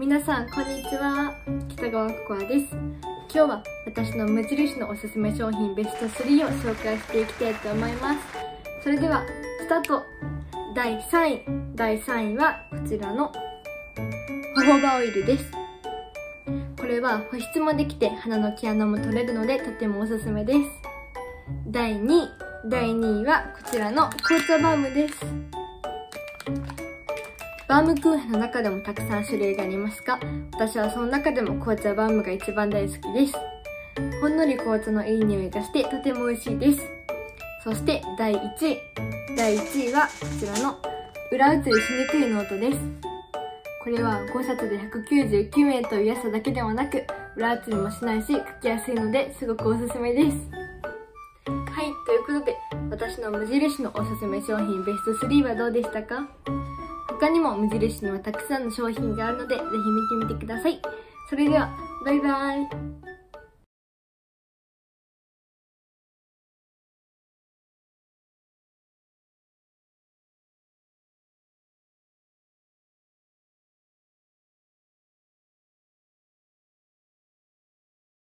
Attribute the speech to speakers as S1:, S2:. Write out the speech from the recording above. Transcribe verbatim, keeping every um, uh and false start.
S1: 皆さんこんにちは、北川ココアです。今日は私の無印のおすすめ商品ベストスリーを紹介していきたいと思います。それではスタート。だいさんいだいさんいはこちらのホホバオイルです。これは保湿もできて鼻の毛穴も取れるのでとてもおすすめです。だいにいだいにいはこちらの紅茶バームです。バームクーヘンの中でもたくさん種類がありますが、私はその中でも紅茶バームが一番大好きです。ほんのり紅茶のいい匂いがしてとても美味しいです。そしてだいいちいだいいちいはこちらの裏写りしにくいノートです。これはごさつでひゃくきゅうじゅうきゅうえんという安さだけではなく、裏写りもしないし書きやすいのですごくおすすめです。はい、ということで私の無印のおすすめ商品ベストスリーはどうでしたか？他にも無印にはたくさんの商品があるのでぜひ見てみてください。それではバイバイ。